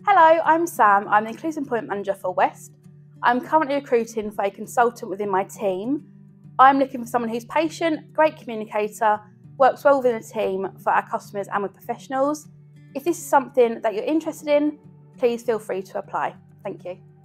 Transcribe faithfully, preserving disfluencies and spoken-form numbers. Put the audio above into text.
Hello, I'm Sam. I'm the Inclusive Employment Manager for West. I'm currently recruiting for a consultant within my team. I'm looking for someone who's patient, great communicator, works well within a team for our customers and with professionals. If this is something that you're interested in, please feel free to apply. Thank you.